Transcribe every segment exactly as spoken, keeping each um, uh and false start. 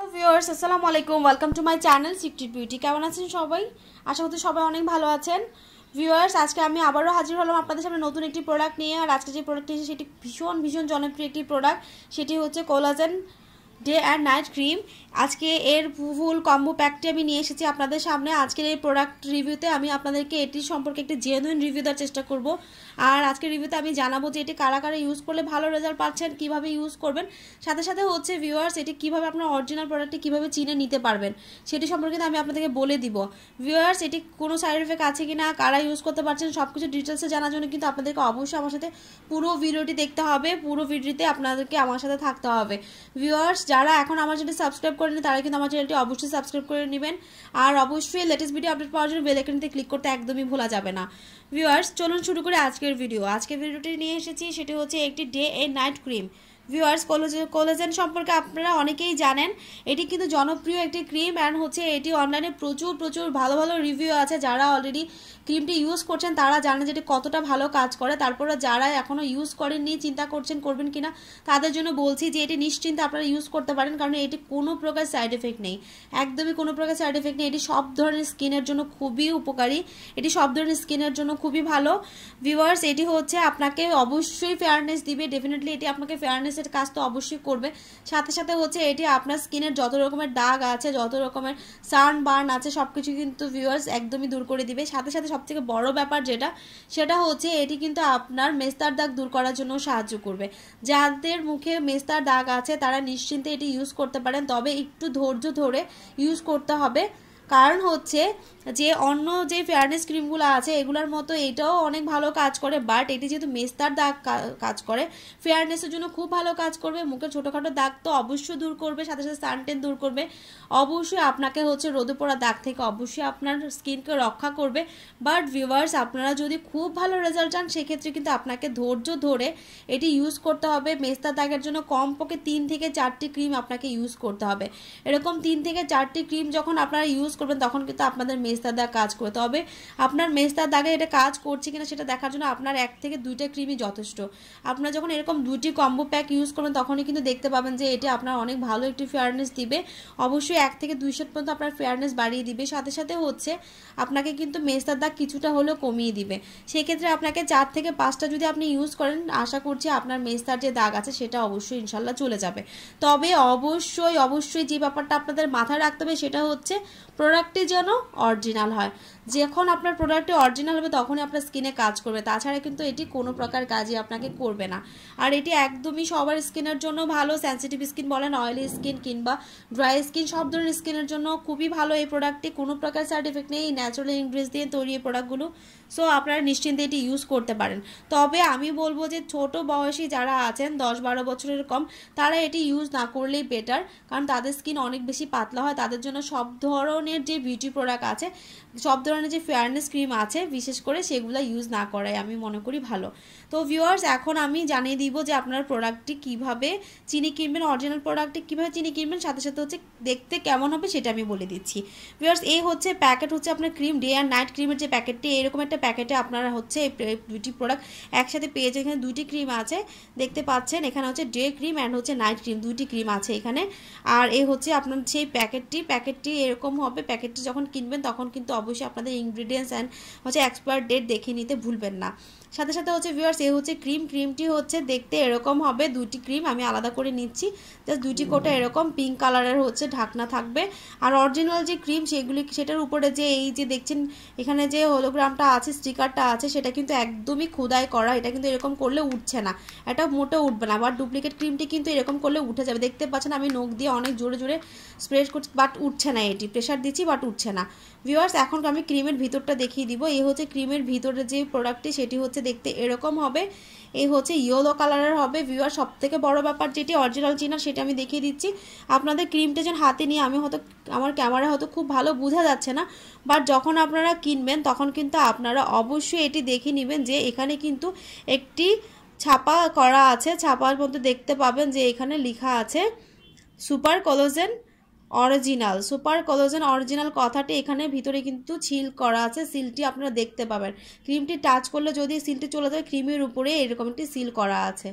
Viewers আসসালামু আলাইকুম welcome to my channel secret beauty. কেমন আছেন সবাই? আশা করি সবাই অনেক ভালো আছেন। ভিউয়ার্স আজকে আমি আবারও হাজির হলাম আপনাদের সামনে নতুন একটি প্রোডাক্ট নিয়ে। আর আজকে যে প্রোডাক্টটি এসেছে সেটি ভীষণ ভীষণ জনপ্রিয় একটি প্রোডাক্ট, সেটি হচ্ছে collagen day and night cream. আজকে এর ফুল কম্বো প্যাকটি আমি নিয়ে এসেছি আপনাদের সামনে। আজকের এই প্রোডাক্ট রিভিউতে আমি আপনাদেরকে এটি সম্পর্কে একটি জেনুইন রিভিউ দেওয়ার চেষ্টা করব। আর আজকের রিভিউতে আমি জানাবো যে এটি কারা কারা ইউজ করলে ভালো রেজাল্ট পাচ্ছেন, কীভাবে ইউজ করবেন, সাথে সাথে হচ্ছে ভিউয়ার্স এটি কীভাবে আপনার অরিজিনাল প্রোডাক্টটি কীভাবে চিনে নিতে পারবেন সেটি সম্পর্কে আমি আপনাদেরকে বলে দিব। ভিউয়ার্স এটি কোনো সাইড এফেক্ট আছে কি না, কারা ইউজ করতে পারছেন, সব কিছু ডিটেলসে জানার জন্য কিন্তু আপনাদেরকে অবশ্যই আমার সাথে পুরো ভিডিওটি দেখতে হবে। পুরো ভিডিওতে আপনাদেরকে আমার সাথে থাকতে হবে। ভিউয়ার্স যারা এখন আমার চ্যানেলটি সাবস্ক্রাইব করেনি তারা কিন্তু আমার চ্যানেলটি অবশ্যই সাবস্ক্রাইব করে নেবেন। আর অবশ্যই লেটেস্ট ভিডিও আপডেট পাওয়ার জন্য বেল আইকনটিতে ক্লিক করতে একদমই ভোলা যাবে না। ভিউয়ার্স চলুন শুরু করে আজকের ভিডিও। আজকের ভিডিওটি নিয়ে এসেছি সেটি হচ্ছে একটি day and night cream. Viewers collagen সম্পর্কে আপনারা অনেকেই জানেন, এটি কিন্তু জনপ্রিয় একটি ক্রিম অ্যান্ড হচ্ছে এটি অনলাইনে প্রচুর প্রচুর ভালো ভালো রিভিউ আছে। যারা অলরেডি ক্রিমটি ইউজ করছেন তারা জানেন যে এটি কতটা ভালো কাজ করে। তারপরে যারা এখনও ইউজ করেননি, চিন্তা করছেন করবেন কিনা, তাদের জন্য বলছি যে এটি নিশ্চিন্তে আপনারা ইউজ করতে পারেন, কারণ এটি কোনো প্রকার সাইড এফেক্ট নেই, একদমই কোনো প্রকার সাইড এফেক্ট নেই। এটি সব ধরনের স্কিনের জন্য খুবই উপকারী, এটি সব ধরনের স্কিনের জন্য খুবই ভালো। ভিউয়ার্স এটি হচ্ছে আপনাকে অবশ্যই ফেয়ারনেস দিবে, ডেফিনেটলি এটি আপনাকে ফেয়ারনেস কাজ তো অবশ্যই করবে। সাথে সাথে হচ্ছে এটি আপনার স্কিনের যত রকমের দাগ আছে, যত রকমের সান বার্ন আছে, সবকিছু কিন্তু ভিউয়ার্স একদমই দূর করে দিবে। সাথে সাথে সবথেকে বড় ব্যাপার যেটা, সেটা হচ্ছে এটি কিন্তু আপনার মেস্তার দাগ দূর করার জন্য সাহায্য করবে। যাদের মুখে মেস্তার দাগ আছে তারা নিশ্চিন্তে এটি ইউজ করতে পারেন, তবে একটু ধৈর্য ধরে ইউজ করতে হবে। কারণ হচ্ছে যে অন্য যে ফেয়ারনেস ক্রিমগুলো আছে এগুলোর মতো এটাও অনেক ভালো কাজ করে, বাট এটি যেহেতু মেস্তার দাগ কাজ করে, ফেয়ারনেসের জন্য খুব ভালো কাজ করবে। মুখের ছোটোখাটো দাগ তো অবশ্যই দূর করবে, সাথে সাথে সানটেন দূর করবে, অবশ্যই আপনাকে হচ্ছে রোদে পড়া দাগ থেকে অবশ্যই আপনার স্কিনকে রক্ষা করবে। বাট ভিউয়ার্স আপনারা যদি খুব ভালো রেজাল্ট চান সেক্ষেত্রে কিন্তু আপনাকে ধৈর্য ধরে এটি ইউজ করতে হবে। মেস্তার দাগের জন্য কমপক্ষে তিন থেকে চারটি ক্রিম আপনাকে ইউজ করতে হবে। এরকম তিন থেকে চারটি ক্রিম যখন আপনারা ইউজ করবেন তখন কিন্তু আপনাদের মেস্তার দাগ কাজ করতে হবে। আপনার মেস্তার দাগে এটা কাজ করছে কিনা সেটা দেখার জন্য আপনার এক থেকে দুইটা ক্রিমই যথেষ্ট। আপনারা যখন এরকম দুইটি কম্বো প্যাক ইউজ করবেন তখনই কিন্তু দেখতে পাবেন যে এটি আপনার অনেক ভালো একটি ফেয়ারনেস দিবে। অবশ্যই এক থেকে দুই শত পর্যন্ত আপনার ফেয়ারনেস বাড়িয়ে দিবে, সাথে সাথে হচ্ছে আপনাকে কিন্তু মেস্তার দাগ কিছুটা হলেও কমিয়ে দিবে। সেক্ষেত্রে আপনাকে চার থেকে পাঁচটা যদি আপনি ইউজ করেন, আশা করছি আপনার মেস্তার যে দাগ আছে সেটা অবশ্যই ইনশাল্লাহ চলে যাবে। তবে অবশ্যই অবশ্যই যে ব্যাপারটা আপনাদের মাথায় রাখতে হবে সেটা হচ্ছে প্রোডাক্টটি যেন অরিজিনাল হয়। যখন আপনার প্রোডাক্টটি অরিজিনাল হবে তখনই আপনার স্কিনে কাজ করবে, তাছাড়া কিন্তু এটি কোনো প্রকার কাজই আপনাকে করবে না। আর এটি একদমই সবার স্কিনের জন্য ভালো, সেন্সিটিভ স্কিন বলেন, অয়েলি স্কিন কিংবা ড্রাই স্কিন, সব ধরনের স্কিনের জন্য খুবই ভালো এই প্রোডাক্টটি। কোনো প্রকার সাইড এফেক্ট নেই, ন্যাচারাল ইনগ্রিডিয়েন্টস দিয়ে তৈরি এই প্রোডাক্টগুলো। সো আপনারা নিশ্চিন্তে এটি ইউজ করতে পারেন। তবে আমি বলবো যে ছোট বয়সী যারা আছেন দশ বারো বছরের কম, তারা এটি ইউজ না করলেই বেটার, কারণ তাদের স্কিন অনেক বেশি পাতলা হয়। তাদের জন্য সব ধরনের যে বিউটি প্রোডাক্ট আছে, সব ধরনের যে ফেয়ারনেস ক্রিম আছে বিশেষ করে সেগুলো ইউজ না করাই আমি মনে করি ভালো। তো ভিউয়ার্স এখন আমি জানিয়ে দিব যে আপনার প্রোডাক্টটি কীভাবে চিনি কিনবেন, অরিজিনাল প্রোডাক্টটি কীভাবে চিনি কিনবেন, সাথে সাথে হচ্ছে দেখতে কেমন হবে সেটা আমি বলে দিচ্ছি। ভিউয়ার্স এই হচ্ছে প্যাকেট, হচ্ছে আপনার ক্রিম ডে অ্যান্ড নাইট ক্রিমের যে প্যাকেটটি, এরকম একটা প্যাকেটে আপনারা হচ্ছে এই দুইটি প্রোডাক্ট একসাথে পেয়েছে। এখানে দুইটি ক্রিম আছে দেখতে পাচ্ছেন, এখানে হচ্ছে ডে ক্রিম অ্যান্ড হচ্ছে নাইট ক্রিম, দুইটি ক্রিম আছে এখানে। আর এই হচ্ছে আপনার সেই প্যাকেটটি প্যাকেটটি এরকম হবে। প্যাকেটটি যখন কিনবেন তখন কিন্তু অবশ্যই আপনাদের ইনগ্রিডিয়েন্টস অ্যান্ড হচ্ছে এক্সপায়ার ডেট দেখে নিতে ভুলবেন না। সাথে সাথে হচ্ছে ভিউয়ার্স এই হচ্ছে ক্রিম, ক্রিমটি হচ্ছে দেখতে এরকম হবে। দুইটি ক্রিম আমি আলাদা করে নিচ্ছি, জাস্ট দুইটি কোটা এরকম পিঙ্ক কালারের হচ্ছে ঢাকনা থাকবে। আর অরিজিনাল যে ক্রিম সেগুলি, সেটার উপরে যে এই যে দেখছেন এখানে যে হোলোগ্রামটা আছে, স্টিকারটা আছে, সেটা কিন্তু একদমই খোদাই করা। এটা কিন্তু এরকম করলে উঠছে না, এটা মোটেও উঠবে না। আবার ডুপ্লিকেট ক্রিমটি কিন্তু এরকম করলে উঠে যাবে। দেখতে পাচ্ছেন আমি নখ দিয়ে অনেক জোরে জোরে স্প্রে করছি, বাট উঠছে না, এটি প্রেশার দিচ্ছি বাট উঠছে না। ভিউয়ার্স এখন আমি ক্রিমের ভিতরটা দেখিয়ে দিব। এই হচ্ছে ক্রিমের ভিতরে যে প্রোডাক্টটি, সেটি হচ্ছে দেখতে এরকম হবে। এই হচ্ছে ইয়েলো কালারের হবে। ভিউয়ার সব থেকে বড় ব্যাপার যেটি অরিজিনাল চিনা সেটা আমি দেখিয়ে দিচ্ছি আপনাদের। ক্রিমটা যেন হাতে নিয়ে, আমি হয়তো আমার ক্যামেরা হয়তো খুব ভালো বোঝা যাচ্ছে না, বাট যখন আপনারা কিনবেন তখন কিন্তু আপনারা অবশ্যই এটি দেখে নেবেন যে এখানে কিন্তু একটি ছাপা করা আছে। ছাপার মধ্যে দেখতে পাবেন যে এখানে লেখা আছে super collagen original. Super collagen original কথাটি এখানে ভিতরে কিন্তু সিল করা আছে, সিলটি আপনারা দেখতে পাবেন। ক্রিমটি টাচ করলে যদি সিলটি চলে যায়, ক্রিমের উপরে এরকম একটি সিল করা আছে।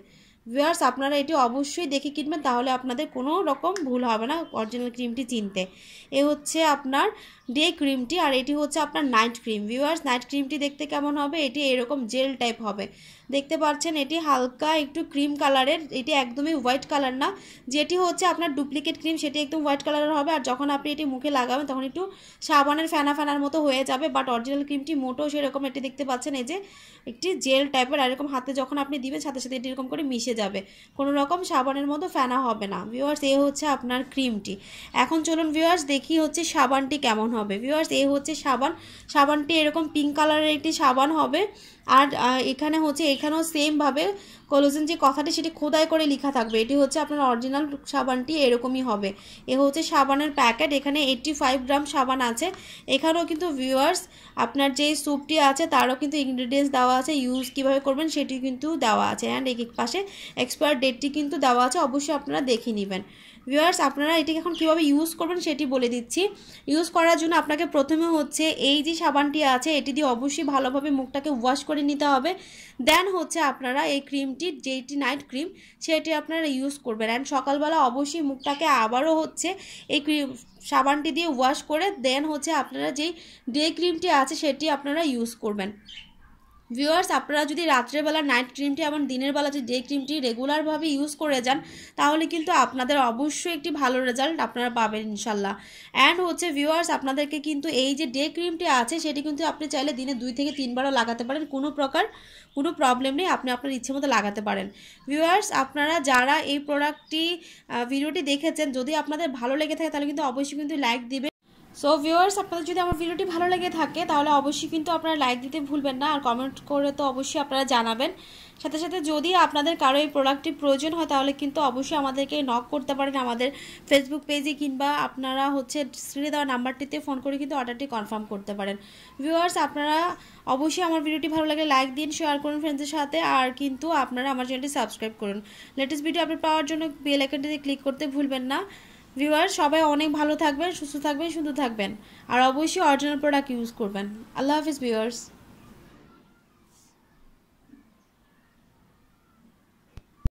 ভিউয়ার্স আপনারা এটি অবশ্যই দেখে কিনবেন, তাহলে আপনাদের কোনো রকম ভুল হবে না অরিজিনাল ক্রিমটি চিনতে। এ হচ্ছে আপনার ডে ক্রিমটি, আর এটি হচ্ছে আপনার নাইট ক্রিম। ভিউয়ার্স নাইট ক্রিমটি দেখতে কেমন হবে, এটি এরকম জেল টাইপ হবে, দেখতে পাচ্ছেন এটি হালকা একটু ক্রিম কালারের, এটি একদমই হোয়াইট কালার না। যেটি হচ্ছে আপনার ডুপ্লিকেট ক্রিম সেটি একদম হোয়াইট কালারের হবে, আর যখন আপনি এটি মুখে লাগাবেন তখন একটু সাবানের ফেনা ফেনার মতো হয়ে যাবে। বাট অরিজিনাল ক্রিমটি মোটেও সেরকম, এটি দেখতে পাচ্ছেন এই যে একটি জেল টাইপের, আর এরকম হাতে যখন আপনি দিবেন সাথে সাথে এটি এরকম করে মিশে যাবে, কোনো রকম সাবানের মতো ফেনা হবে না। ভিউয়ার্স এই হচ্ছে আপনার ক্রিমটি। এখন চলুন ভিউয়ার্স দেখি হচ্ছে সাবানটি কেমন হবে। ভিউয়ার্স এই হচ্ছে সাবান, সাবানটি এরকম পিঙ্ক কালারের একটি সাবান হবে, আর এখানে হচ্ছে এখানেও সেমভাবে কোলাজেন যে কথাটি সেটি খোদাই করে লেখা থাকবে। এটি হচ্ছে আপনার অরিজিনাল সাবানটি এরকমই হবে। এ হচ্ছে সাবানের প্যাকেট, এখানে এইট্টি ফাইভ গ্রাম সাবান আছে। এখানেও কিন্তু ভিউয়ার্স আপনার যে স্যুপটি আছে তারও কিন্তু ইনগ্রিডিয়েন্টস দেওয়া আছে, ইউজ কীভাবে করবেন সেটি কিন্তু দেওয়া আছে, অ্যান্ড এক এক পাশে এক্সপায়ার ডেটটি কিন্তু দেওয়া আছে, অবশ্যই আপনারা দেখে নেবেন। ভিউয়ার্স আপনারা এটিকে এখন কীভাবে ইউজ করবেন সেটি বলে দিচ্ছি। ইউজ করার জন্য আপনাকে প্রথমে হচ্ছে এই যে সাবানটি আছে এটি দিয়ে অবশ্যই ভালোভাবে মুখটাকে ওয়াশ করে নিতে হবে। দেন হচ্ছে আপনারা এই ক্রিমটি যেটি নাইট ক্রিম সেটি আপনারা ইউজ করবেন, অ্যান্ড সকালবেলা অবশ্যই মুখটাকে আবারও হচ্ছে এই ক্রিম সাবানটি দিয়ে ওয়াশ করে দেন হচ্ছে আপনারা যেই ডে ক্রিমটি আছে সেটি আপনারা ইউজ করবেন। ভিউয়ার্স আপনারা যদি রাত্রেবেলা নাইট ক্রিমটি এবং দিনের বেলা যে ডে ক্রিমটি রেগুলারভাবে ইউজ করে যান তাহলে কিন্তু আপনাদের অবশ্যই একটি ভালো রেজাল্ট আপনারা পাবেন ইনশাল্লাহ। অ্যান্ড হচ্ছে ভিউয়ার্স আপনাদেরকে কিন্তু এই যে ডে ক্রিমটি আছে সেটি কিন্তু আপনি চাইলে দিনে দুই থেকে তিনবারও লাগাতে পারেন, কোনো প্রকার কোনো প্রবলেম নেই, আপনি আপনার ইচ্ছে মতো লাগাতে পারেন। ভিউয়ার্স আপনারা যারা এই প্রোডাক্টটি ভিডিওটি দেখেছেন যদি আপনাদের ভালো লেগে থাকে তাহলে কিন্তু অবশ্যই কিন্তু লাইক দিবেন। সো ভিউয়ার্স আপনাদের যদি আমার ভিডিওটি ভালো লেগে থাকে তাহলে অবশ্যই কিন্তু আপনারা লাইক দিতে ভুলবেন না, আর কমেন্ট করে তো অবশ্যই আপনারা জানাবেন। সাথে সাথে যদি আপনাদের কারো এই প্রোডাক্টটি প্রয়োজন হয় তাহলে কিন্তু অবশ্যই আমাদেরকে নক করতে পারেন আমাদের ফেসবুক পেজে, কিংবা আপনারা হচ্ছে স্ক্রিনে দেওয়া নাম্বারটিতে ফোন করে কিন্তু অর্ডারটি কনফার্ম করতে পারেন। ভিউয়ার্স আপনারা অবশ্যই আমার ভিডিওটি ভালো লাগলে লাইক দিন, শেয়ার করুন ফ্রেন্ডসদের সাথে, আর কিন্তু আপনারা আমার চ্যানেলটি সাবস্ক্রাইব করুন। লেটেস্ট ভিডিও আপডেট পাওয়ার জন্য বেল আইকনটিতে ক্লিক করতে ভুলবেন না। ভিউয়ার্স সবাই অনেক ভালো থাকবেন, সুস্থ থাকবেন, সুন্দর থাকবেন, আর অবশ্যই অরিজিনাল প্রোডাক্ট ইউজ করবেন। আল্লাহ হাফিজ ভিউয়ার্স।